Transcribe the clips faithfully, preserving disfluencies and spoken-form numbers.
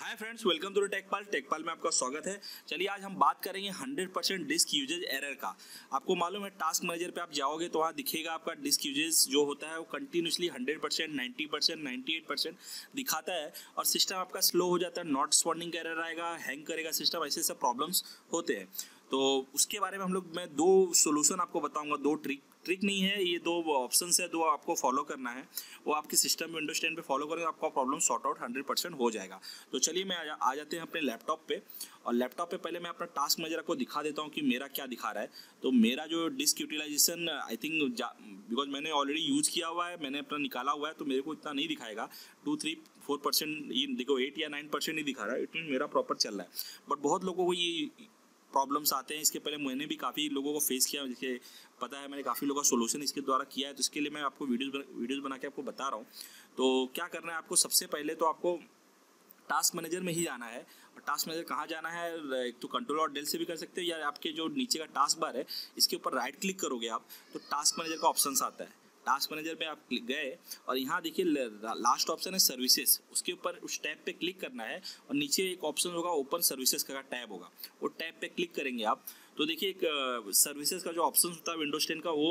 Hi friends, welcome to TechPal. TechPal में आपका स्वागत है। चलिए आज हम बात करेंगे hundred percent disk usage error का। आपको मालूम है टास्क मैनेजर पे आप जाओगे तो वहाँ दिखेगा आपका डिस्क यूजेज जो होता है वो continuously hundred percent, ninety percent, ninety eight percent दिखाता है और सिस्टम आपका स्लो हो जाता है, नॉट रिस्पॉन्डिंग का एरर आएगा, हैंग करेगा सिस्टम, ऐसे सब प्रॉब्लम्स होते हैं। तो उसके बारे में हम लोग मैं दो सोल्यूशन आपको बताऊंगा, दो ट्रिक ट्रिक नहीं है, ये दो ऑप्शंस है, दो आपको फॉलो करना है। वो आपके सिस्टम में विंडोज टेन पे फॉलो करेंगे, आपका problem sort out hundred percent हो जाएगा। तो चलिए मैं आ, आ जाते हैं अपने लैपटॉप पे, और लैपटॉप पे पहले मैं अपना टास्क मैनेजर को दिखा देता हूँ कि मेरा क्या दिखा रहा है। तो मेरा जो disk utilisation I think because मैंने ऑलरेडी यूज़ किया हुआ है, मैंने अपना निकाला हुआ है, तो मेरे को इतना नहीं दिखाएगा। टू थ्री फोर परसेंट ये देखो, एट या नाइन परसेंट ही दिखा रहा है, इट मीन मेरा प्रॉपर चल रहा है। बट बहुत लोगों को ये प्रॉब्लम्स आते हैं। इसके पहले मैंने भी काफ़ी लोगों को फेस किया, जिसके पता है मैंने काफ़ी लोगों का सोल्यूशन इसके द्वारा किया है। तो इसके लिए मैं आपको वीडियोस वीडियोस बना के आपको बता रहा हूँ। तो क्या करना है आपको, सबसे पहले तो आपको टास्क मैनेजर में ही जाना है। और टास्क मैनेजर कहाँ जाना है, एक तो कंट्रोल और डेल से भी कर सकते हैं, या आपके जो नीचे का टास्क बार है इसके ऊपर राइट क्लिक करोगे आप तो टास्क मैनेजर का ऑप्शन आता है। टास्क मैनेजर में आप गए और यहाँ देखिए लास्ट ऑप्शन है सर्विसेज, उसके ऊपर उस टैब पे क्लिक करना है और नीचे एक ऑप्शन होगा ओपन सर्विसेज का टैब होगा, वो टैब पे क्लिक करेंगे आप तो देखिए एक सर्विसेज का जो ऑप्शन होता है विंडोज टेन का वो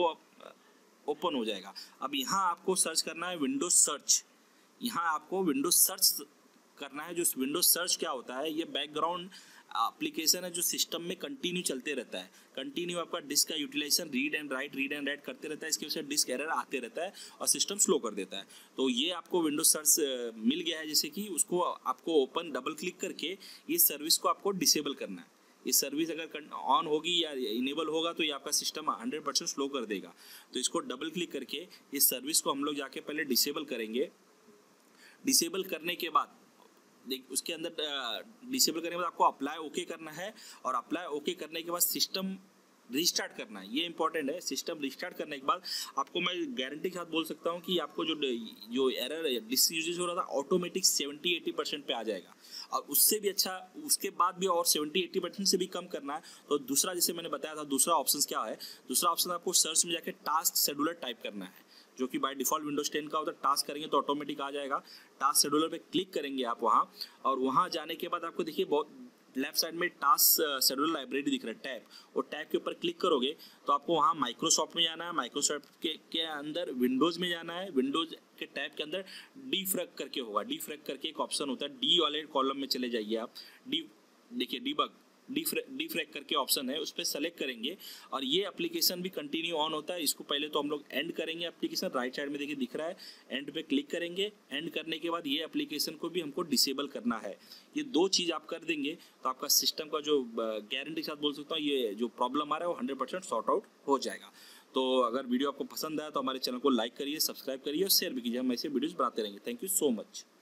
ओपन हो जाएगा। अब यहाँ आपको सर्च करना है विंडोज सर्च, यहाँ आपको विंडोज सर्च करना है। जो विंडोज सर्च क्या होता है, ये बैकग्राउंड एप्लीकेशन है जो सिस्टम में कंटिन्यू चलते रहता है। कंटिन्यू आपका डिस्क का utilisation read and write read and write करते रहता है, इसकी वजह से डिस्क एरर आते रहता है और सिस्टम स्लो कर देता है। तो ये आपको विंडोज सर्च मिल गया है, जैसे कि उसको आपको ओपन डबल क्लिक करके ये सर्विस को आपको डिसेबल करना है। ये सर्विस अगर ऑन होगी या इनेबल होगा तो ये आपका सिस्टम हंड्रेड परसेंट स्लो कर देगा। तो इसको डबल क्लिक करके इस सर्विस को हम लोग जाके पहले डिसेबल करेंगे। डिसेबल करने के बाद देख उसके अंदर डिसेबल करने के बाद आपको अप्लाई ओके करना है, और अप्लाई ओके करने के बाद सिस्टम रिस्टार्ट करना है। ये इंपॉर्टेंट है। सिस्टम रिस्टार्ट करने के बाद आपको मैं गारंटी के साथ बोल सकता हूँ कि आपको जो जो एरर डिस्क यूजेज हो रहा था ऑटोमेटिक सेवेंटी एटी परसेंट पे आ जाएगा। और उससे भी अच्छा, उसके बाद भी और सेवेंटी एटी परसेंट से भी कम करना है तो दूसरा, जैसे मैंने बताया था, दूसरा ऑप्शन क्या है, दूसरा ऑप्शन आपको सर्च में जाके टास्क शेड्यूलर टाइप करना है, जो कि बाय डिफॉल्ट विंडोज टेन का होता है। टास्क करेंगे तो ऑटोमेटिक आ जाएगा। टास्क शेड्यूलर पे क्लिक करेंगे आप वहाँ, और वहाँ जाने के बाद आपको देखिए बहुत लेफ्ट साइड में टास्क शेड्यूलर लाइब्रेरी दिख रहा है टैब, और टैब के ऊपर क्लिक करोगे तो आपको वहाँ माइक्रोसॉफ्ट में जाना है। माइक्रोसॉफ्ट के, के अंदर विंडोज़ में जाना है। विंडोज़ के टैब के अंदर डी फ्रैग करके होगा, डी फ्रैग करके एक ऑप्शन होता है, डी वाले कॉलम में चले जाइए आप। डी देखिए डीबग डी डी फ्रैग करके ऑप्शन है, उस पर सेलेक्ट करेंगे और ये एप्लीकेशन भी कंटिन्यू ऑन होता है। इसको पहले तो हम लोग एंड करेंगे एप्लीकेशन, राइट साइड में देखिए दिख रहा है, एंड पे क्लिक करेंगे। एंड करने के बाद ये एप्लीकेशन को भी हमको डिसेबल करना है। ये दो चीज़ आप कर देंगे तो आपका सिस्टम का जो गारंटी के साथ बोल सकता हूँ ये जो प्रॉब्लम आ रहा है वो हंड्रेड परसेंट सॉर्ट आउट हो जाएगा। तो अगर वीडियो आपको पसंद आया तो हमारे चैनल को लाइक करिए, सब्सक्राइब करिए और शेयर भी कीजिए। हम ऐसे वीडियोज़ बनाते रहेंगे। Thank you so much.